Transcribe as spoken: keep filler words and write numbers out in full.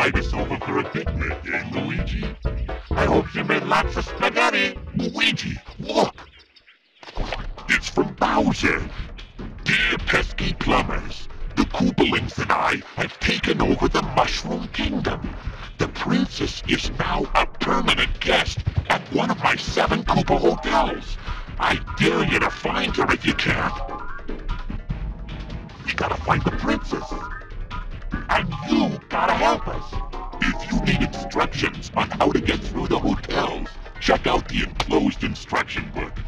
invite us over for a picnic, eh, Luigi? I hope you made lots of spaghetti. Luigi, look! It's from Bowser. Dear pesky plumbers, the Koopalings and I have taken over the Mushroom Kingdom. The princess is now a permanent guest at one of my seven Koopa hotels. I dare you to find her if you can. We gotta find the princess. And you gotta help us. If you need instructions on how to get through the hotels, check out the enclosed instruction book.